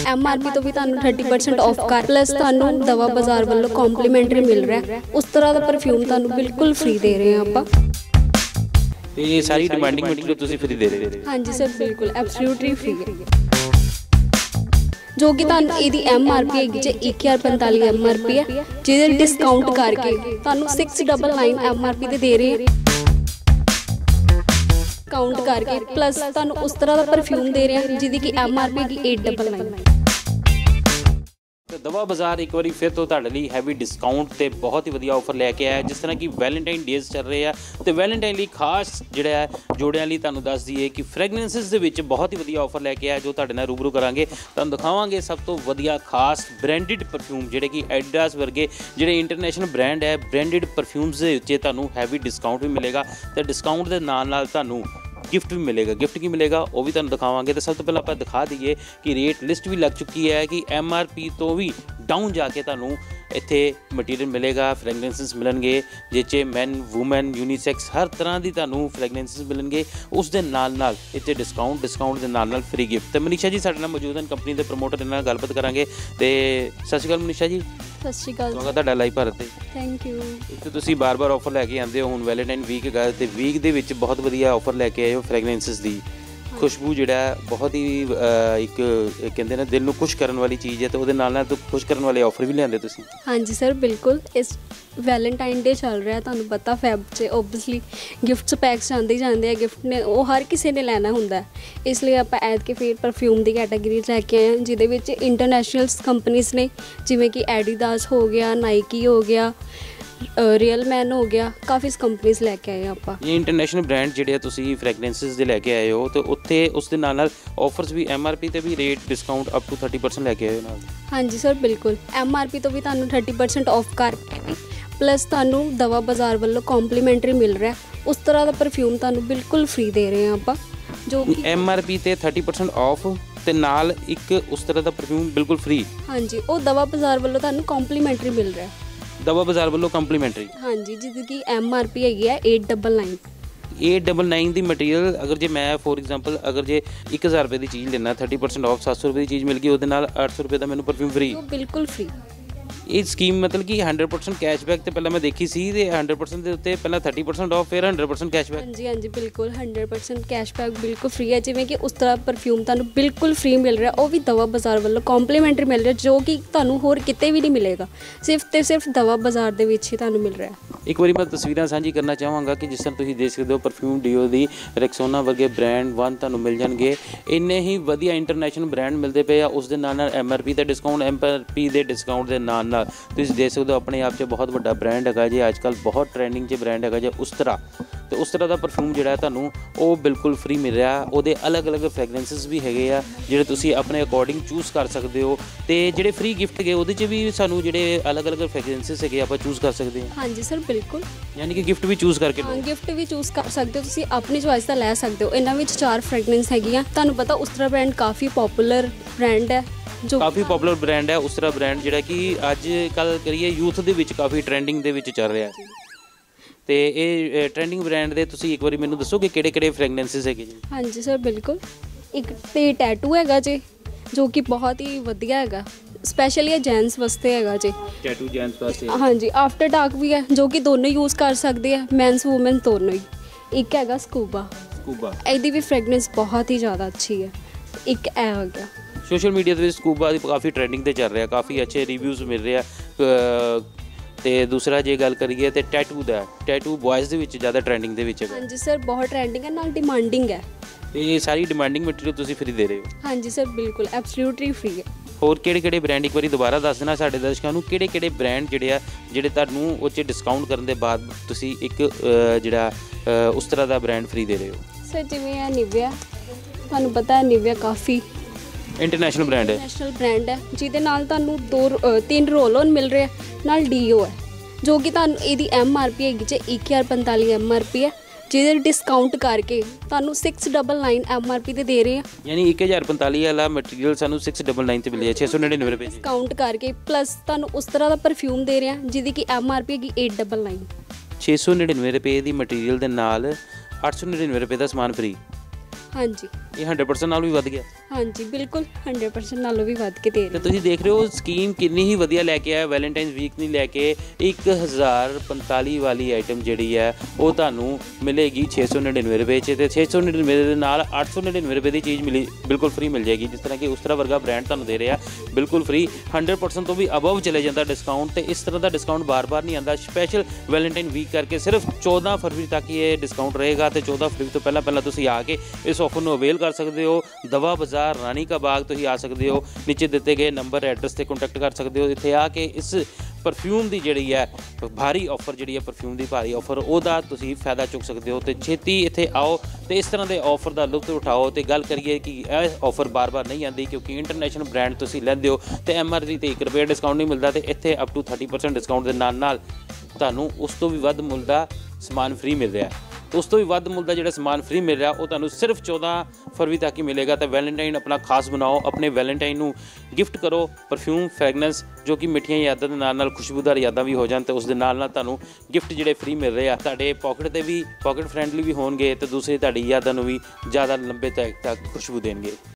MRP तो भी तुहानू 30% ऑफ कर प्लस तुहानू दवा बाजार वालों कॉम्प्लीमेंटरी मिल रहा है। उस तरह का परफ्यूम तुहानू बिल्कुल फ्री दे रहे हैं आपां। ਤੇ ਇਹ ਸਾਰੀ ਡਿਮਾਂਡਿੰਗ ਮਟੀਰੀਅਲ ਤੁਸੀਂ ਫ੍ਰੀ ਦੇ ਰਹੇ ਹੋ? ਹਾਂਜੀ ਸਰ ਬਿਲਕੁਲ ਐਬਸੋਲੂਟਲੀ ਫ੍ਰੀ ਹੈ, ਜੋ ਕਿ ਤੁਹਾਨੂੰ ਇਹਦੀ MRP ਹੈਗੀ ਜੇ 1045 MRP ਹੈ, ਜਿਹਦੇ ਡਿਸਕਾਊਂਟ ਕਰਕੇ ਤੁਹਾਨੂੰ 699 MRP ਤੇ ਦੇ ਰਹੇ ਹਾਂ। ਕਾਊਂਟ ਕਰਕੇ ਪਲੱਸ ਤੁਹਾਨੂੰ ਉਸ ਤਰ੍ਹਾਂ ਦਾ ਪਰਫਿਊਮ ਦੇ ਰਹੇ ਹਾਂ ਜਿਹਦੀ ਕਿ MRP ਹੈਗੀ 899। ਦਵਾ ਬਾਜ਼ਾਰ ਇੱਕ ਵਾਰੀ ਫਿਰ ਤੋਂ ਤੁਹਾਡੇ ਲਈ ਹੈਵੀ ਡਿਸਕਾਊਂਟ ਤੇ ਬਹੁਤ ਹੀ ਵਧੀਆ ਆਫਰ ਲੈ ਕੇ ਆਇਆ, ਜਿਸ ਤਰ੍ਹਾਂ ਕਿ ਵੈਲੈਂਟਾਈਨ ਡੇਜ਼ ਚੱਲ ਰਹੇ ਆ ਤੇ ਵੈਲੈਂਟਾਈਨ ਲਈ ਖਾਸ ਜਿਹੜਾ ਹੈ ਜੋੜਿਆਂ ਲਈ ਤੁਹਾਨੂੰ ਦੱਸ ਦਈਏ ਕਿ ਫ੍ਰੈਗਰੈਂਸਿਸ ਦੇ ਵਿੱਚ ਬਹੁਤ ਹੀ ਵਧੀਆ ਆਫਰ ਲੈ ਕੇ ਆਇਆ, ਜੋ ਤੁਹਾਡੇ ਨਾਲ ਰੂਬਰੂ ਕਰਾਂਗੇ। ਤੁਹਾਨੂੰ ਦਿਖਾਵਾਂਗੇ ਸਭ ਤੋਂ ਵਧੀਆ ਖਾਸ ਬ੍ਰਾਂਡਡ ਪਰਫਿਊਮ ਜਿਹੜੇ ਕਿ ਐਡੀਡਾਸ ਵਰਗੇ ਜਿਹੜੇ ਇੰਟਰਨੈਸ਼ਨਲ ਬ੍ਰਾਂਡ ਹੈ, ਬ੍ਰਾਂਡਡ ਪਰਫਿਊਮਸ ਦੇ ਉੱਤੇ ਤੁਹਾਨੂੰ ਹੈਵੀ ਡਿਸਕਾਊਂਟ ਵੀ ਮਿਲੇਗਾ ਤੇ ਡਿਸਕਾਊਂਟ ਦੇ ਨਾਲ ਨਾਲ ਤੁਹਾਨੂੰ गिफ्ट भी मिलेगा। गिफ्ट की मिलेगा वो भी तुहानू दिखावांगे। तो सब तो पहले आप दिखा दईए कि रेट लिस्ट भी लग चुकी है कि MRP तो भी डाउन जाके तुहानू इत्थे मटीरियल मिलेगा, फ्रैगरेंसिस मिलणगे जिस मैन वूमैन यूनीसैक्स हर तरह की तुहानू फ्रैगरेंसिस मिलणगे। उस दे नाल नाल इत्थे डिस्काउंट दे नाल नाल फ्री गिफ्ट। तो मनीषा जी साडे नाल मौजूद हैं कंपनी के प्रमोटर, इन्हां नाल गलबात करांगे। तो सत श्री अकाल मनीषा जी। सत श्री अकाल। स्वागत तुहाडा लाइव भारत ते। Thank you. इत्थे तुसीं बार-बार ऑफर लैके आंदे हो, हुण वैलेंटाइन वीक हैगा ते वीक दे विच बहुत वधिया ऑफर लैके आए हो फ्रैगरेंसिस दी। खुशबू जिहड़ा बहुत ही एक कहते हैं दिल नूं खुश करने वाली चीज़ है, तो उहदे नाल नाल तो खुश करने वाले ऑफर भी लिआंदे तुसीं। हाँ जी सर बिल्कुल। इस वैलेंटाइन डे चल रहा है, तुहानू पता फैब च ओबवियसली गिफ्ट्स पैक्स आते ही जाते हैं। गिफ्ट ने वो हर किसी ने लैना हुंदा है, इसलिए आप ऐतके फिर परफ्यूम की कैटागरी लैके आए हैं जिहदे विच इंटरनैशनल कंपनीज ने जिवें कि एडिडास हो गया, नाइकी हो गया, रियल मैन हो गया, काफ़ी कंपनीज लैके आए आप। ये इंटरनेशनल ब्रांड जिहड़े तुसीं फ्रैगरेंसिस दे लैके आए हो, तो उत्थे उस दे नाल नाल ऑफर्स भी MRP ते भी रेट डिस्काउंट अप टू 30% लैके आए हो नाल? हाँ जी सर बिल्कुल। MRP तो भी तुहानू 30% ऑफ करके प्लस तुहानू दवा बाजार वालों कॉम्प्लीमेंटरी मिल रहा है। उस तरह का परफ्यूम तुहानू बिल्कुल फ्री दे रहे हैं आप, जो MRP ते 30% ऑफ ते नाल एक उस तरह का परफ्यूम बिल्कुल फ्री। हाँ जी, वो दवा बाजार वालों तुहानू कॉम्प्लीमेंटरी मिल रहा है। दवा बाजार वालों कंप्लीमेंटरी? हाँ जी, जिसकी MRP हैगी है 899। 899 ਦੀ ਮਟੀਰੀਅਲ ਅਗਰ ਜੇ ਮੈਂ ਫੋਰ ਐਗਜ਼ਾਮਪਲ ਅਗਰ ਜੇ 1000 ਰੁਪਏ ਦੀ ਚੀਜ਼ ਲੈਣਾ 30% ਆਫ 700 ਰੁਪਏ ਦੀ ਚੀਜ਼ ਮਿਲ ਗਈ, ਉਹਦੇ ਨਾਲ 800 ਰੁਪਏ ਦਾ ਮੈਨੂੰ ਪਰਫਿਊਮ ਫ੍ਰੀ। ਬਿਲਕੁਲ ਫ੍ਰੀ। ਇਹ ਸਕੀਮ ਮਤਲਬ ਕਿ 100% ਕੈਸ਼ਬੈਕ ਤੇ ਪਹਿਲਾਂ ਮੈਂ ਦੇਖੀ ਸੀ ਤੇ 100% ਦੇ ਉੱਤੇ ਪਹਿਲਾਂ 30% ਆਫ ਫਿਰ 100% ਕੈਸ਼ਬੈਕ। ਹਾਂਜੀ ਹਾਂਜੀ ਬਿਲਕੁਲ 100% ਕੈਸ਼ਬੈਕ ਬਿਲਕੁਲ ਫ੍ਰੀ ਹੈ। ਜਿਵੇਂ ਕਿ ਉਸ ਤਰ੍ਹਾਂ ਪਰਫਿਊਮ ਤੁਹਾਨੂੰ ਬਿਲਕੁਲ ਫ੍ਰੀ ਮਿਲ ਰਿਹਾ, ਉਹ ਵੀ ਦਵਾ ਬਾਜ਼ਾਰ ਵੱਲੋਂ ਕੰਪਲੀਮੈਂਟਰੀ ਮਿਲ ਰਿਹਾ, ਜੋ ਕਿ ਤੁਹਾਨੂੰ ਹੋਰ ਕਿਤੇ ਵੀ ਨਹੀਂ ਮਿਲੇਗਾ, ਸਿਰਫ ਤੇ ਸਿਰਫ ਦਵਾ ਬਾਜ਼ਾਰ ਦੇ ਵਿੱਚ ਹੀ ਤੁਹਾਨੂੰ ਮਿਲ ਰਿਹਾ। ਇੱਕ ਵਾਰੀ ਮੈਂ ਤਸਵੀਰਾਂ ਸਾਂਝੀ ਕਰਨਾ ਚਾਹਾਂਗਾ ਕਿ ਜਿਸ ਤਰ੍ਹਾਂ ਤੁਸੀਂ ਦੇਖ ਸਕਦੇ ਹੋ ਪਰਫਿਊਮ ਡੀਓ ਦੀ ਰੈਕਸੋਨਾ ਵਰਗੇ ਬ੍ਰਾਂਡ ਵਨ ਤੁਹਾਨੂੰ ਮਿਲ ਜਾਣਗੇ। ਇੰਨੇ ਹੀ ਵਧੀਆ ਇੰਟਰਨੈਸ਼ਨਲ ਬ੍ਰਾਂਡ ਮਿਲਦੇ ਪਏ ਆ, ਉਸ ਦੇ ਨਾਲ ਨਾਲ MRP ਤੇ ਡਿਸਕਾਊਂਟ, MRP ਦੇ ਡਿਸਕਾਊਂਟ ਦੇ ਨਾਲ ਨਾਲ ਤੁਸੀਂ ਦੇਖ ਸਕਦੇ ਹੋ ਆਪਣੇ ਆਪ 'ਚ ਬਹੁਤ ਵੱਡਾ ਬ੍ਰਾਂਡ ਹੈਗਾ ਜੀ, ਅੱਜ ਕੱਲ੍ਹ ਬਹੁਤ ਟਰੈਂਡਿੰਗ 'ਚ ਬ੍ਰਾਂਡ ਹੈਗਾ ਜੀ ਉਸ ਤਰ੍ਹਾਂ। ਤੇ ਉਸ ਤਰ੍ਹਾਂ ਦਾ ਪਰਫਿਊਮ ਜਿਹੜਾ ਤੁਹਾਨੂੰ ਉਹ ਬਿਲਕੁਲ ਫ੍ਰੀ ਮਿਲ ਰਿਹਾ। ਉਹਦੇ ਅਲੱਗ-ਅਲੱਗ ਫ੍ਰੈਗਰੈਂਸਿਸ ਵੀ ਹੈਗੇ ਆ ਜਿਹੜੇ ਤੁਸੀਂ ਆਪਣੇ ਅਕੋਰਡਿੰਗ ਚੂਜ਼ ਕਰ ਸਕਦੇ ਹੋ, ਤੇ ਜਿਹੜੇ ਫ੍ਰੀ ਗਿਫਟ ਹੈਗੇ ਉਹਦੇ 'ਚ ਵੀ ਸਾਨੂੰ ਜਿਹੜੇ ਅਲੱਗ-ਅਲੱਗ ਫ੍ਰੈਗਰੈਂਸਿਸ ਹੈਗੇ ਆਪਾਂ ਚੂਜ਼ ਕਰ ਸਕਦੇ ਹਾਂ। ਹਾਂਜੀ ਸਰ ਬਿਲਕੁਲ। ਯਾਨੀ ਕਿ ਗਿਫਟ ਵੀ ਚੂਜ਼ ਕਰਕੇ ਹਾਂ ਗਿਫਟ ਵੀ ਚੂਜ਼ ਕਰ ਸਕਦੇ ਹੋ ਤੁਸੀਂ, ਆਪਣੀ ਚੋਇਸ ਦਾ ਲੈ ਸਕਦੇ ਹੋ। ਇਹਨਾਂ ਵਿੱਚ 4 ਫ੍ਰੈਗਰੈਂਸ ਹੈਗੀਆਂ। ਤੁਹਾਨੂੰ ਪਤਾ ਉਸਤਰਾ ਬ੍ਰਾਂਡ ਕਾਫੀ ਪੋਪੂਲਰ ਬ੍ਰਾਂਡ ਹੈ, ਜੋ ਕਾਫੀ ਪੋਪੂਲਰ ਬ੍ਰਾਂਡ ਹੈ ਉਸਤਰਾ ਬ੍ਰਾਂਡ, ਜਿਹੜਾ ਕਿ ਅੱਜ ਕੱਲ੍ਹ ਕਰੀਏ ਯੂਥ ਦੇ ਵਿੱਚ ਕਾਫੀ ਟਰੈਂਡਿੰਗ ਦੇ ਵਿੱਚ ਚੱਲ ਰਿਹਾ। ਤੇ ਇਹ ਟਰੈਂਡਿੰਗ ਬ੍ਰਾਂਡ ਦੇ ਤੁਸੀਂ ਇੱਕ ਵਾਰੀ ਮੈਨੂੰ ਦੱਸੋ ਕਿ ਕਿਹੜੇ ਫ੍ਰੈਗਰੈਂਸਿਸ ਹੈਗੇ ਜੀ? ਹਾਂਜੀ ਸਰ ਬਿਲਕੁਲ। ਇੱਕ ਤੇ ਟੈਟੂ ਹੈਗਾ ਜੀ, ਜੋ ਕਿ ਬਹੁਤ ਹੀ ਵਧੀਆ ਹੈਗਾ, ਸਪੈਸ਼ਲੀ ਇਹ ਜੈਂਟਸ ਵਾਸਤੇ ਹੈਗਾ ਜੀ। ਟੈਟੂ ਜੈਂਟਸ ਵਾਸਤੇ? ਹਾਂਜੀ। ਆਫਟਰ ਡਾਰਕ ਵੀ ਹੈ, ਜੋ ਕਿ ਦੋਨੋਂ ਯੂਜ਼ ਕਰ ਸਕਦੇ ਆ, ਮੈਨਸ ਵੂਮਨ ਦੋਨੋਂ ਹੀ। ਇੱਕ ਹੈਗਾ ਸਕੂਬਾ, ਇਹਦੀ ਵੀ ਫ੍ਰੈਗਰੈਂਸ ਬਹੁਤ ਹੀ ਜ਼ਿਆਦਾ ਅੱਛੀ ਹੈ। ਇੱਕ ਇਹ ਹੋ ਗਿਆ ਸੋਸ਼ਲ ਮੀਡੀਆ ਦੇ ਵਿੱਚ ਸਕੂਬਾ ਦੀ ਕਾਫੀ ਟਰੈਂਡਿੰਗ ਤੇ ਚੱਲ ਰਿਹਾ, ਕਾਫੀ ਅੱਛੇ ਰਿਵਿਊਜ਼ ਮਿਲ ਰਹੇ ਆ। ਤੇ ਦੂਸਰਾ ਜੇ ਗੱਲ ਕਰੀਏ ਤੇ ਟੈਟੂ ਦਾ, ਟੈਟੂ ਬॉयਜ਼ ਦੇ ਵਿੱਚ ਜ਼ਿਆਦਾ ਟਰੈਂਡਿੰਗ ਦੇ ਵਿੱਚ ਹੈ। ਹਾਂਜੀ ਸਰ ਬਹੁਤ ਟਰੈਂਡਿੰਗ ਹੈ, ਨਾਲ ਡਿਮਾਂਡਿੰਗ ਹੈ। ਤੇ ਇਹ ਸਾਰੀ ਡਿਮਾਂਡਿੰਗ ਮਟੀਰੀਅਲ ਤੁਸੀਂ ਫ੍ਰੀ ਦੇ ਰਹੇ ਹੋ? ਹਾਂਜੀ ਸਰ ਬਿਲਕੁਲ ਐਬਸੋਲੂਟਲੀ ਫ੍ਰੀ ਹੈ। ਹੋਰ ਕਿਹੜੇ ਬ੍ਰਾਂਡ ਇੱਕ ਵਾਰੀ ਦੁਬਾਰਾ ਦੱਸ ਦੇਣਾ ਸਾਡੇ ਦਰਸ਼ਕਾਂ ਨੂੰ, ਕਿਹੜੇ ਬ੍ਰਾਂਡ ਜਿਹੜੇ ਤੁਹਾਨੂੰ ਉਹ 'ਚ ਡਿਸਕਾਊਂਟ ਕਰਨ ਦੇ ਬਾਅਦ ਤੁਸੀਂ ਇੱਕ ਜਿਹੜਾ ਉਸ ਤਰ੍ਹਾਂ ਦਾ ਬ੍ਰਾਂਡ ਫ੍ਰੀ ਦੇ ਰਹੇ ਹੋ? ਸਰ ਜਿਵੇਂ ਹੈ ਨਿਵਿਆ, ਤੁਹਾਨੂੰ ਪਤਾ ਹੈ ਨਿਵਿਆ ਕਾਫੀ ਇੰਟਰਨੈਸ਼ਨਲ ਬ੍ਰਾਂਡ ਹੈ, ਜਿਹਦੇ ਨਾਲ ਤੁਹਾਨੂੰ 3 ਰੋਲ ਔਨ ਮਿਲ ਰਿਹਾ, ਨਾਲ ਡੀਓ ਹੈ, ਜੋ ਕਿ ਤੁਹਾਨੂੰ ਇਹਦੀ MRP ਹੈਗੀ ਜੇ 1045 MRP ਹੈ, ਜਿਹਦੇ ਡਿਸਕਾਊਂਟ ਕਰਕੇ ਤੁਹਾਨੂੰ 699 MRP ਤੇ ਦੇ ਰਹੇ ਆ। ਯਾਨੀ 1045 ਵਾਲਾ ਮਟੀਰੀਅਲ ਸਾਨੂੰ 699 ਤੇ ਮਿਲਿਆ, 699 ਰੁਪਏ ਡਿਸਕਾਊਂਟ ਕਰਕੇ, ਪਲੱਸ ਤੁਹਾਨੂੰ ਉਸ ਤਰ੍ਹਾਂ ਦਾ ਪਰਫਿਊਮ ਦੇ ਰਹੇ ਆ ਜਿਹਦੀ ਕਿ MRP ਹੈਗੀ 899। 699 ਰੁਪਏ ਦੀ ਮਟੀਰੀਅਲ ਦੇ ਨਾਲ 899 ਰੁਪਏ ਦਾ ਸਮਾਨ ਫ੍ਰੀ। ਹਾਂਜੀ। ਇਹ 100% ਨਾਲ ਵੀ ਵੱਧ ਗਿਆ। ਹਾਂਜੀ ਬਿਲਕੁਲ 100% ਨਾਲੋਂ ਵੀ ਵੱਧ ਕੇ ਦੇ ਤੇ ਰਹੇ। ਤੁਸੀਂ ਦੇਖ ਰਹੇ ਹੋ ਸਕੀਮ ਕਿੰਨੀ ਹੀ ਵਧੀਆ ਲੈ ਕੇ ਆਇਆ। ਵੈਲੈਂਟਾਈਨਸ ਵੀਕ ਨਹੀਂ ਲੈ ਕੇ 1045 ਵਾਲੀ ਆਈਟਮ ਜਿਹੜੀ ਹੈ ਉਹ ਤੁਹਾਨੂੰ ਮਿਲੇਗੀ 699 ਰੁਪਏ 'ਚ, ਤੇ 699 ਦੇ ਨਾਲ 899 ਰੁਪਏ ਦੀ ਚੀਜ਼ ਬਿਲਕੁਲ ਫ੍ਰੀ ਮਿਲ ਜਾਏਗੀ। ਜਿਸ ਤਰ੍ਹਾਂ ਕਿ ਉਸਤਰਾ ਵਰਗਾ ਬ੍ਰਾਂਡ ਤੁਹਾਨੂੰ ਦੇ ਰਿਹਾ ਬਿਲਕੁਲ ਫ੍ਰੀ 100% ਤੋਂ ਵੀ ਅਬਵ ਚਲੇ ਜਾਂਦਾ ਡਿਸਕਾਊਂਟ। ਤੇ ਇਸ ਤਰ੍ਹਾਂ ਦਾ ਡਿਸਕਾਊਂਟ ਬਾਰ-ਬਾਰ ਨਹੀਂ ਆਉਂਦਾ। ਸਪੈਸ਼ਲ ਵੈਲੈਂਟਾਈਨ ਵੀਕ ਕਰਕੇ ਸਿਰਫ 14 ਫਰਵਰੀ ਤੱਕ ਹੀ ਇਹ ਡਿਸਕਾਊਂਟ ਰਹੇਗਾ, ਤੇ 14 ਫਰਵਰੀ ਤੋਂ ਪਹਿਲਾਂ ਤੁਸੀਂ ਆ ਕੇ ਇਸ ਆਫਰ ਨੂੰ ਅਵੇਲ ਕਰ ਸਕਦੇ ਹੋ। ਦਵਾ ਬਾਜ਼ਾਰ ਰਾਣੀ ਕਾ ਬਾਗ ਤੁਸੀਂ ਆ ਸਕਦੇ ਹੋ, ਨੀਚੇ ਦਿੱਤੇ ਗਏ ਨੰਬਰ ਐਡਰੈਸ 'ਤੇ ਕੰਟੈਕਟ ਕਰ ਸਕਦੇ ਹੋ। ਇੱਥੇ ਆ ਕੇ ਇਸ ਪਰਫਿਊਮ ਦੀ ਜਿਹੜੀ ਹੈ ਭਾਰੀ ਆਫਰ ਜਿਹੜੀ ਹੈ ਪਰਫਿਊਮ ਦੀ ਭਾਰੀ ਆਫਰ ਉਹਦਾ ਤੁਸੀਂ ਫਾਇਦਾ ਚੁੱਕ ਸਕਦੇ ਹੋ। ਤੇ ਛੇਤੀ ਇੱਥੇ ਆਓ ਤੇ ਇਸ ਤਰ੍ਹਾਂ ਦੇ ਆਫਰ ਦਾ ਲੁਤਫ ਉਠਾਓ। ਤੇ ਗੱਲ ਕਰੀਏ ਕਿ ਇਹ ਆਫਰ ਬਾਰ-ਬਾਰ ਨਹੀਂ ਆਉਂਦੀ ਕਿਉਂਕਿ ਇੰਟਰਨੈਸ਼ਨਲ ਬ੍ਰਾਂਡ ਤੁਸੀਂ ਲੈਂਦੇ ਹੋ ਤੇ MRP ਤੇ 1 ਰੁਪਏ ਡਿਸਕਾਊਂਟ ਨਹੀਂ ਮਿਲਦਾ, ਤੇ ਇੱਥੇ ਅਪ ਟੂ 30% ਡਿਸਕਾਊਂਟ ਦੇ ਨਾਲ ਤੁਹਾਨੂੰ ਉਸ ਤੋਂ ਵੀ ਵੱਧ ਮੁੱਲ ਦਾ ਸਮਾਨ ਫ੍ਰੀ ਮਿਲ ਰਿਹਾ। ਉਸ ਤੋਂ ਵੀ ਵੱਧ ਮੁੱਲ ਦਾ ਜਿਹੜਾ ਸਮਾਨ ਫ੍ਰੀ ਮਿਲ ਰਿਹਾ ਉਹ ਤੁਹਾਨੂੰ ਸਿਰਫ 14 ਫਰਵਰੀ ਤੱਕ ਹੀ ਮਿਲੇਗਾ। ਤਾਂ ਵੈਲੈਂਟਾਈਨ ਆਪਣਾ ਖਾਸ ਬਣਾਓ, ਆਪਣੇ ਵੈਲੈਂਟਾਈਨ ਨੂੰ ਗਿਫਟ ਕਰੋ ਪਰਫਿਊਮ ਫ੍ਰੈਗਨੈਂਸ ਜੋ ਕਿ ਮਿੱਠੀਆਂ ਯਾਦਾਂ ਦੇ ਨਾਲ ਖੁਸ਼ਬੂਦਾਰ ਯਾਦਾਂ ਵੀ ਹੋ ਜਾਣ, ਤੇ ਉਸ ਦੇ ਨਾਲ ਤੁਹਾਨੂੰ ਗਿਫਟ ਜਿਹੜੇ ਫ੍ਰੀ ਮਿਲ ਰਹੇ ਆ ਤੁਹਾਡੇ ਪਾਕਟ ਤੇ ਵੀ ਪਾਕਟ ਫਰੈਂਡਲੀ ਵੀ ਹੋਣਗੇ, ਤੇ ਦੂਸਰੀ ਤੁਹਾਡੀ ਯਾਦਾਂ ਨੂੰ ਵੀ ਜ਼ਿਆਦਾ ਲੰਬੇ ਤੱਕ ਖੁਸ਼ਬੂ ਦੇਣਗੇ।